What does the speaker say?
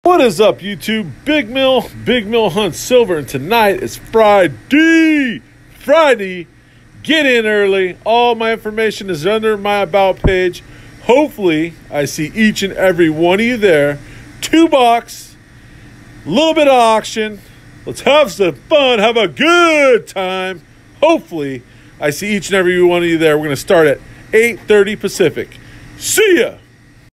What is up, YouTube? Big Mill Hunt Silver, and tonight is Fri-D. Fri-D. Get in early. All my information is under my About page. Hopefully, I see each and every one of you there. 2 bucks, a little bit of auction. Let's have some fun, have a good time. Hopefully, I see each and every one of you there. We're going to start at 8:30 Pacific. See ya!